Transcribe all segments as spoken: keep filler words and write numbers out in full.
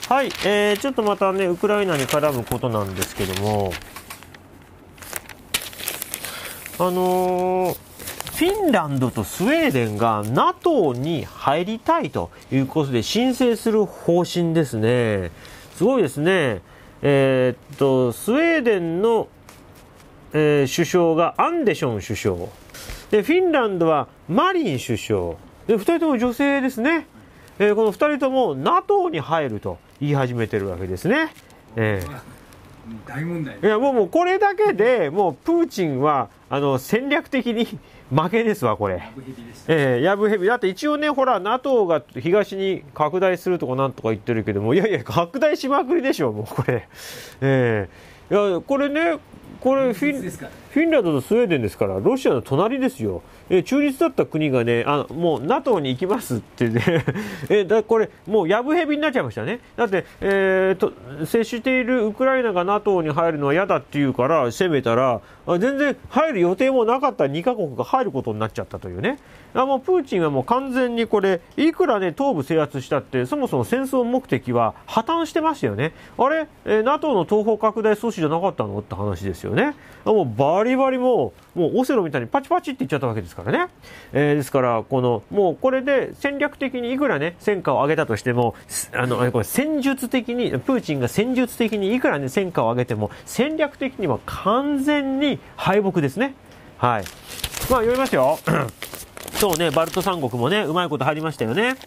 はい、えー、ちょっとまたね、ウクライナに絡むことなんですけども、あのー、フィンランドとスウェーデンが ナトー に入りたいということで申請する方針ですね。すごいですね。えー、っと、スウェーデンの、えー、首相がアンデション首相。で、フィンランドはマリン首相。で、二人とも女性ですね。えー、この二人とも ナトー に入ると言い始めてるわけですね。えー、 大問題。 いや、もう、もうこれだけでもうプーチンはあの戦略的に負けですわ、これ。えー、やぶへび。だって一応ね、ほら、ナトー が東に拡大するとかなんとか言ってるけども、いやいや、拡大しまくりでしょ、もうこれ。えー、いや、これね、これフィン、フィンランドとスウェーデンですから、ロシアの隣ですよ。え中立だった国がね、あもう ナトー に行きますってね、えだこれ、もうやぶへびになっちゃいましたね。だって、えー、と接しているウクライナが ナトー に入るのは嫌だっていうから攻めたら、あ全然入る予定もなかったにカ国が入ることになっちゃったというね。あもうプーチンはもう完全にこれ、いくらね、東部制圧したって、そもそも戦争目的は破綻してましたよね。あれ、えー、ナトー の東方拡大阻止じゃなかったのって話ですよね。あもうバリバリもう、もうオセロみたいにパチパチっていっちゃったわけですからね。えー、ですから、この、もうこれで戦略的にいくらね、戦果を上げたとしても、あの、これ戦術的に、プーチンが戦術的にいくらね、戦果を上げても、戦略的には完全に敗北ですね。はい。まあ、読みますよ。そうね、バルト三国もね、うまいこと入りましたよね。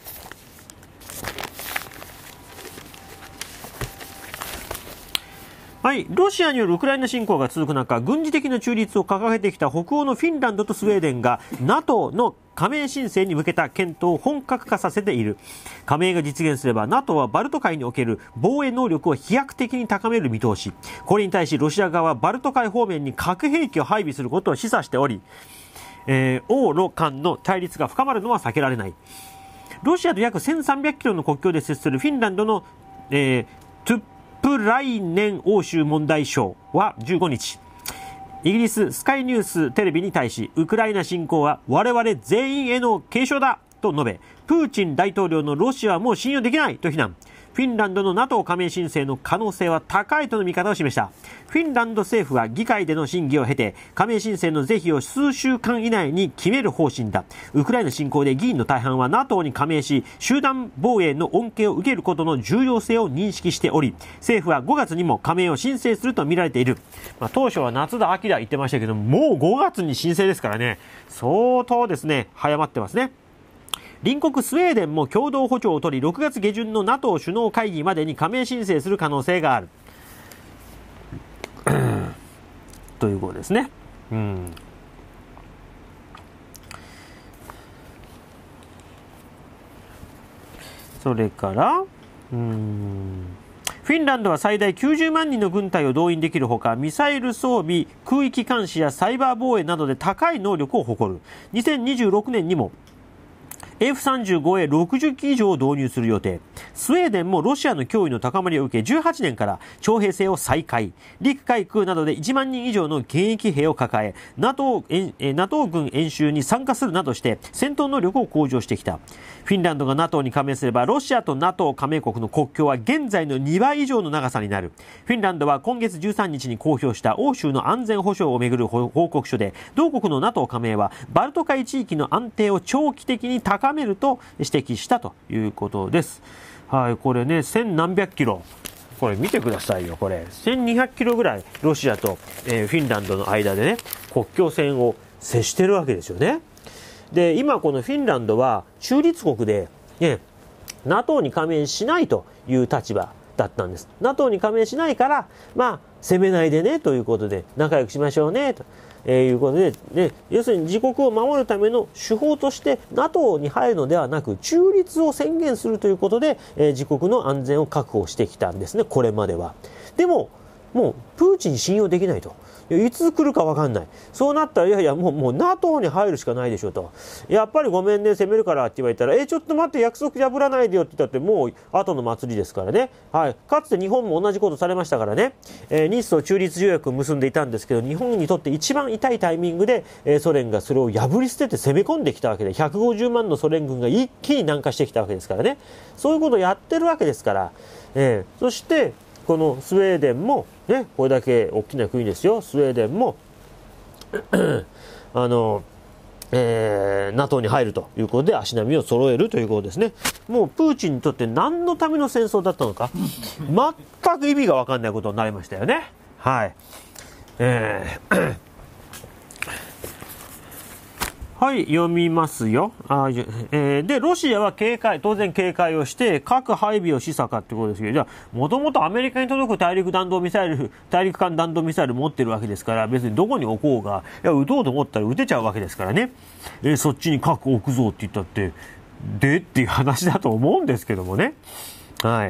はい、ロシアによるウクライナ侵攻が続く中、軍事的な中立を掲げてきた北欧のフィンランドとスウェーデンが ナトー の加盟申請に向けた検討を本格化させている。加盟が実現すれば ナトー はバルト海における防衛能力を飛躍的に高める見通し。これに対しロシア側はバルト海方面に核兵器を配備することを示唆しており、えー、欧ロ間の対立が深まるのは避けられない。ロシアと約せんさんびゃくキロの国境で接するフィンランドの、えー、トゥップライネン欧州問題相はじゅうごにち、イギリススカイニューステレビに対し、ウクライナ侵攻は我々全員への警鐘だと述べ、プーチン大統領のロシアはもう信用できないと非難。フィンランドの ナトー 加盟申請の可能性は高いとの見方を示した。フィンランド政府は議会での審議を経て、加盟申請の是非を数週間以内に決める方針だ。ウクライナ侵攻で議員の大半は ナトー に加盟し、集団防衛の恩恵を受けることの重要性を認識しており、政府はごがつにも加盟を申請すると見られている。まあ、当初は夏だ秋だ言ってましたけども、もうごがつに申請ですからね、相当ですね、早まってますね。隣国スウェーデンも共同歩調を取り、ろくがつ下旬の ナトー 首脳会議までに加盟申請する可能性があるということですね。うん、それからうーんフィンランドは最大きゅうじゅうまんにんの軍隊を動員できるほか、ミサイル装備、空域監視やサイバー防衛などで高い能力を誇る。にせんにじゅうろくねんにもエフさんじゅうごエーろくじゅっき以上を導入する予定。スウェーデンもロシアの脅威の高まりを受け、じゅうはちねんから徴兵制を再開。陸海空などでいちまんにん以上の現役兵を抱え、ナトー、ナトー 軍演習に参加するなどして戦闘能力を向上してきた。フィンランドが ナトー に加盟すれば、ロシアと ナトー 加盟国の国境は現在のにばい以上の長さになる。フィンランドは今月じゅうさんにちに公表した欧州の安全保障をめぐる報告書で、同国の ナトー 加盟はバルト海地域の安定を長期的に高めると指摘したということです。はい、これね、千何百キロ。これ見てくださいよ、これ。せんにひゃくキロぐらいロシアと、えー、フィンランドの間でね、国境線を接してるわけですよね。で、今このフィンランドは中立国で、ね、ナトー に加盟しないという立場だったんです。ナトー に加盟しないから、まあ、攻めないでねということで、仲良くしましょうねと。えー、いうことで、ね、要するに自国を守るための手法として ナトー に入るのではなく、中立を宣言するということで、えー、自国の安全を確保してきたんですね、これまでは。でももうプーチン信用できないと。いつ来るか分かんない。そうなったら、いやいや、もう、もう ナトー に入るしかないでしょと。やっぱりごめんね、攻めるからって言われたら、え、ちょっと待って、約束破らないでよって言ったって、もう後の祭りですからね。はい。かつて日本も同じことされましたからね。えー、日ソ中立条約を結んでいたんですけど、日本にとって一番痛いタイミングで、えー、ソ連がそれを破り捨てて攻め込んできたわけで、ひゃくごじゅうまんのソ連軍が一気に南下してきたわけですからね。そういうことをやってるわけですから。えー、そして、このスウェーデンも、ね、これだけ大きな国ですよ。スウェーデンも、あの、えー、ナトー に入るということで足並みを揃えるということですね。もうプーチンにとって何のための戦争だったのか全く意味が分かんないことになりましたよね。はい、えーはい、読みますよ。あ、えー、で、ロシアは警戒、当然警戒をして、核配備を示唆かってことですけど、じゃあ、もともとアメリカに届く大陸弾道ミサイル、大陸間弾道ミサイル持ってるわけですから、別にどこに置こうが、いや、撃とうと思ったら撃てちゃうわけですからね。えー、そっちに核置くぞって言ったって、でっていう話だと思うんですけどもね。はい。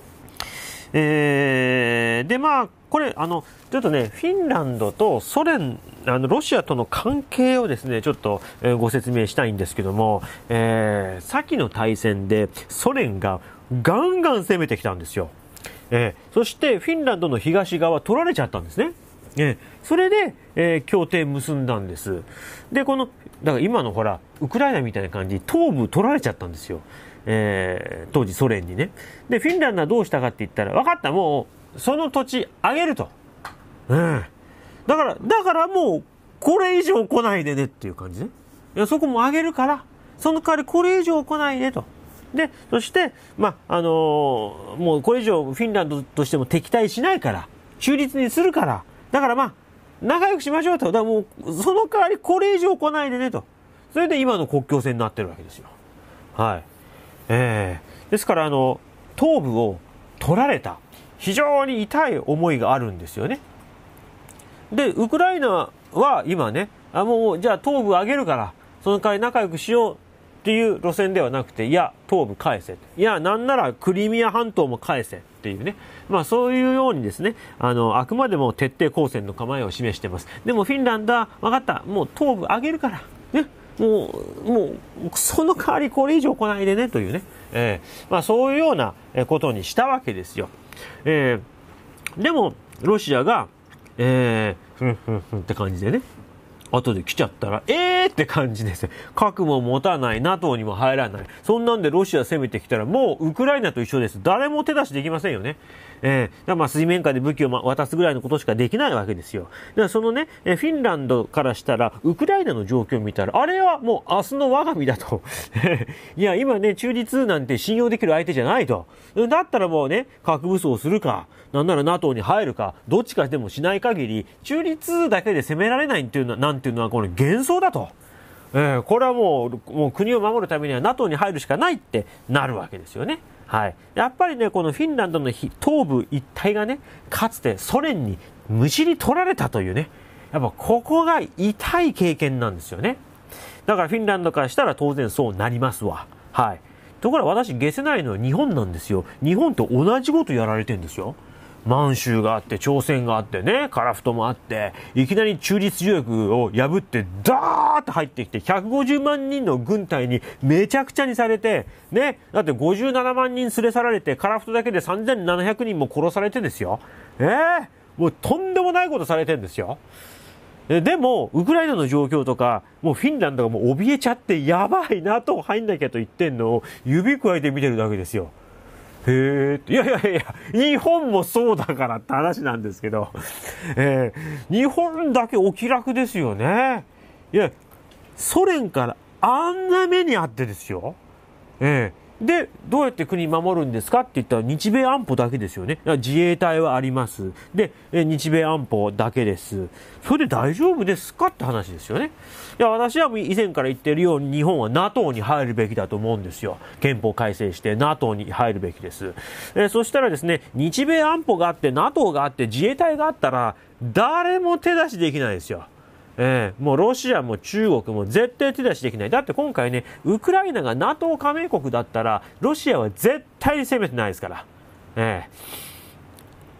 えー、で、まあ、これ、あの、ちょっとね、フィンランドとソ連、あの、ロシアとの関係をですね、ちょっと、えー、ご説明したいんですけども、えー、先の大戦でソ連がガンガン攻めてきたんですよ。えー、そしてフィンランドの東側取られちゃったんですね。えー、それで、えー、協定結んだんです。で、この、だから今のほら、ウクライナみたいな感じ、東部取られちゃったんですよ。えー、当時ソ連にね。で、フィンランドはどうしたかって言ったら、分かった、もう、その土地あげると。うん。だから、だからもう、これ以上来ないでねっていう感じね。いや、そこもあげるから、その代わりこれ以上来ないでと。で、そして、まあ、あのー、もうこれ以上フィンランドとしても敵対しないから、中立にするから、だからまあ、仲良くしましょうと。だからもう、その代わりこれ以上来ないでねと。それで今の国境線になってるわけですよ。はい。えー、ですから、あの、東部を取られた。非常に痛い思いがあるんですよね。で、ウクライナは今ね、あ、もう、じゃあ東部上げるから、その代わり仲良くしようっていう路線ではなくて、いや、東部返せ。いや、なんならクリミア半島も返せっていうね。まあそういうようにですね、あの、あくまでも徹底抗戦の構えを示しています。でもフィンランドは、分かった、もう東部上げるから、ね。もう、もう、その代わりこれ以上来ないでねというね。えー、まあそういうようなことにしたわけですよ。えー、でも、ロシアが、えー、ふんふんふんって感じでね。後で来ちゃったら、えーって感じですよ。核も持たない、ナトー にも入らない。そんなんでロシア攻めてきたら、もうウクライナと一緒です。誰も手出しできませんよね。えー、だからまあ水面下で武器を渡すぐらいのことしかできないわけですよ。だからそのね、フィンランドからしたら、ウクライナの状況を見たら、あれはもう明日の我が身だと。いや、今ね、中立なんて信用できる相手じゃないと。だったらもうね、核武装するか、なんなら ナトー に入るか、どっちかでもしない限り、中立だけで攻められないっていうのは、なんていうのは、これ幻想だと。えー、これはもう、もう国を守るためには ナトー に入るしかないってなるわけですよね。はい。やっぱりね、このフィンランドの東部一帯がね、かつてソ連にむしり取られたというね、やっぱここが痛い経験なんですよね。だからフィンランドからしたら当然そうなりますわ。はい。ところが私、解せないのは日本なんですよ。日本と同じことやられてるんですよ。満州があって、朝鮮があってね、樺太もあって、いきなり中立条約を破って、ダーッと入ってきて、ひゃくごじゅうまんにんの軍隊にめちゃくちゃにされて、ね、だってごじゅうななまんにん連れ去られて、樺太だけでさんぜんななひゃくにんも殺されてですよ。えー、もうとんでもないことされてるんですよ。でも、ウクライナの状況とか、もうフィンランドがもう怯えちゃって、やばいなと入んなきゃと言ってんのを、指くわえて見てるだけですよ。へえ、いやいやいや、日本もそうだからって話なんですけど、えー、日本だけお気楽ですよね。いや、ソ連からあんな目にあってですよ。えーで、どうやって国守るんですかって言ったら日米安保だけですよね。自衛隊はあります。で、日米安保だけです。それで大丈夫ですかって話ですよね。いや、私は以前から言ってるように日本は ナトー に入るべきだと思うんですよ。憲法改正して ナトー に入るべきです。えー、そしたらですね、日米安保があって ナトー があって自衛隊があったら誰も手出しできないですよ。えー、もうロシアも中国も絶対手出しできない。だって今回ね、ウクライナが ナトー 加盟国だったら、ロシアは絶対に攻めてないですから。え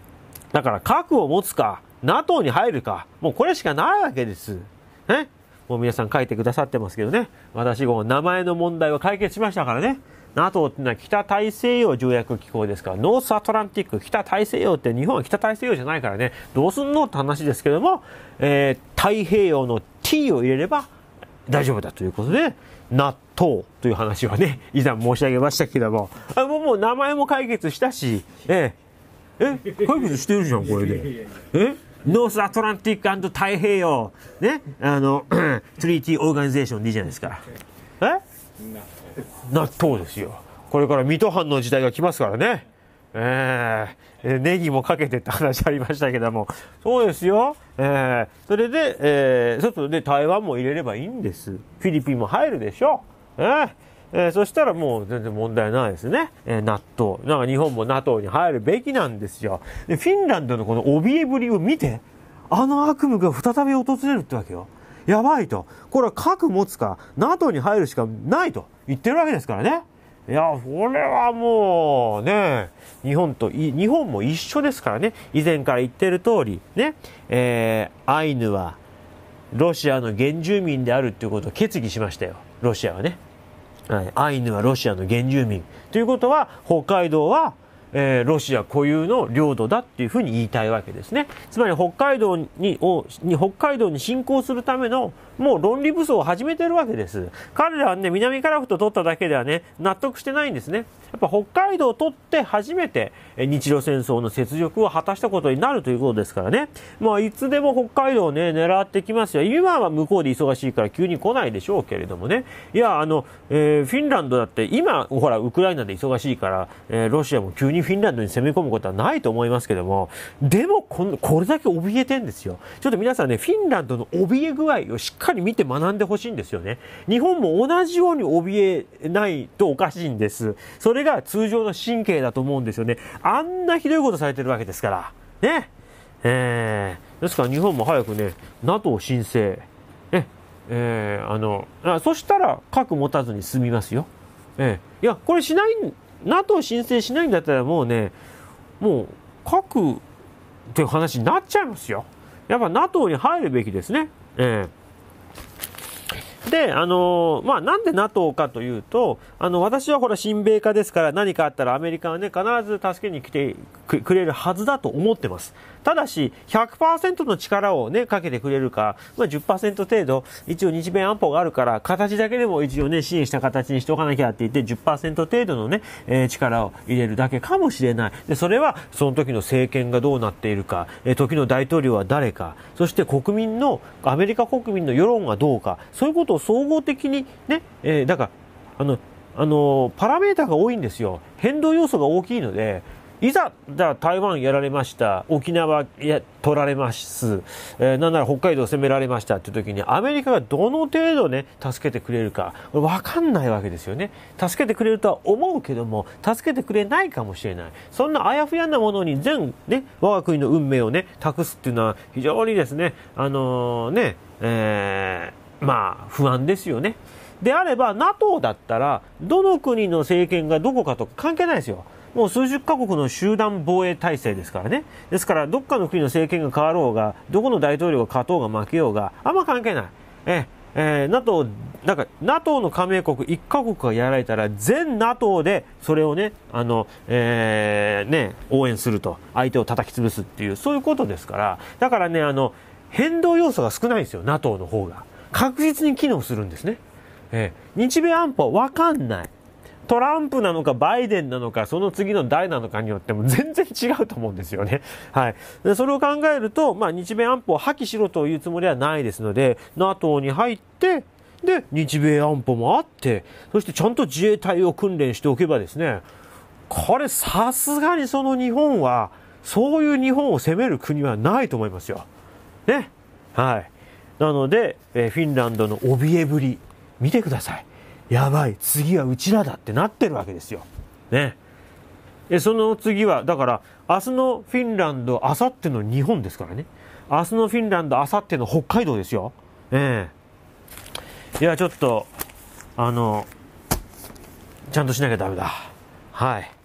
だから核を持つか、NATO に入るか、もうこれしかないわけです。ね。もう皆さん書いてくださってますけどね。私も名前の問題は解決しましたからね。NATO ってのは北大西洋条約機構ですから、ノースアトランティック、北大西洋って日本は北大西洋じゃないからね、どうすんのって話ですけども、えー、太平洋の T を入れれば大丈夫だということで、納豆という話はね、以前申し上げましたけども、あもうもう名前も解決したし、えー、え、解決してるじゃん、これで。えノースアトランティック&太平洋、ね、あの、トリーティーオーガニゼーションでいいじゃないですか。え納豆ですよ。これから水戸藩の時代が来ますからね。えー、ネギもかけてって話ありましたけども。そうですよ。えー、それで、えー、外で台湾も入れればいいんです。フィリピンも入るでしょ。えーえー、そしたらもう全然問題ないですね。えー、納豆。なんか日本も NATO に入るべきなんですよ。で、フィンランドのこの怯えぶりを見て、あの悪夢が再び訪れるってわけよ。やばいと。これは核持つか、NATO に入るしかないと言ってるわけですからね。いや、これはもうね、日本と、日本も一緒ですからね。以前から言ってる通り、ね、えー、アイヌはロシアの原住民であるっていうことを決議しましたよ。ロシアはね。はい、アイヌはロシアの原住民。ということは、北海道は、えー、ロシア固有の領土だっていうふうに言いたいわけですね。つまり北海道にをに北海道に侵攻するためのもう論理武装を始めてるわけです。彼らはね、南樺太取っただけではね、納得してないんですね。やっぱ北海道を取って初めて日露戦争の雪辱を果たしたことになるということですからね。まあいつでも北海道をね、狙ってきますよ。今は向こうで忙しいから急に来ないでしょうけれどもね。いや、あの、えー、フィンランドだって今、ほら、ウクライナで忙しいから、えー、ロシアも急にフィンランドに攻め込むことはないと思いますけども、でもこん、これだけ怯えてんですよ。ちょっと皆さんね、フィンランドの怯え具合をしっかり見て学んでほしいんですよね。日本も同じように怯えないとおかしいんです。それが通常の神経だと思うんですよね。あんなひどいことされてるわけですから。ね。えー、ですから日本も早くね、NATO 申請。ね。えー、あの、あ、そしたら核持たずに済みますよ。えー、いや、これしない、NATO 申請しないんだったらもうね、もう核っていう話になっちゃいますよ。やっぱ NATO に入るべきですね。えーで、あのー、まあ、なんで NATO かというと、あの、私はほら、親米化ですから、何かあったらアメリカはね、必ず助けに来てくれるはずだと思ってます。ただし、ひゃくパーセント の力をね、かけてくれるか、まあ、じゅっパーセント 程度、一応日米安保があるから、形だけでも一応ね、支援した形にしておかなきゃって言って、じゅっパーセント 程度のね、えー、力を入れるだけかもしれない。で、それは、その時の政権がどうなっているか、えー、時の大統領は誰か、そして国民の、アメリカ国民の世論がどうか、そういうことを総合的にね、えー、だから、あの、あの、パラメータが多いんですよ。変動要素が大きいので、いざ、じゃあ台湾やられました、沖縄や取られます、えー、なんなら北海道攻められましたっていう時に、アメリカがどの程度ね、助けてくれるか、これ分かんないわけですよね。助けてくれるとは思うけども、助けてくれないかもしれない。そんなあやふやなものに全、ね、我が国の運命をね、託すっていうのは非常にですね、あのー、ね、えー、まあ、不安ですよね。であれば、NATO だったら、どの国の政権がどこかとか関係ないですよ。もう数十カ国の集団防衛体制ですからね。ですから、どっかの国の政権が変わろうが、どこの大統領が勝とうが負けようが、あんま関係ない。え、えー、NATO、なんか、NATO の加盟国いっカ国がやられたら、全 NATO でそれをね、あの、えー、ね、応援すると。相手を叩き潰すっていう、そういうことですから。だからね、あの、変動要素が少ないんですよ、NATO の方が。確実に機能するんですね。えー、日米安保わかんない。トランプなのかバイデンなのかその次の誰なのかによっても全然違うと思うんですよね。はい。でそれを考えると、まあ日米安保を破棄しろというつもりはないですので、NATO に入って、で、日米安保もあって、そしてちゃんと自衛隊を訓練しておけばですね、これさすがにその日本は、そういう日本を攻める国はないと思いますよ。ね。はい。なので、えー、フィンランドの怯えぶり、見てください。やばい、次はうちらだってなってるわけですよ。ね。え、その次は、だから、明日のフィンランド、明後日の日本ですからね。明日のフィンランド、明後日の北海道ですよ。ええ。いや、ちょっと、あの、ちゃんとしなきゃダメだ。はい。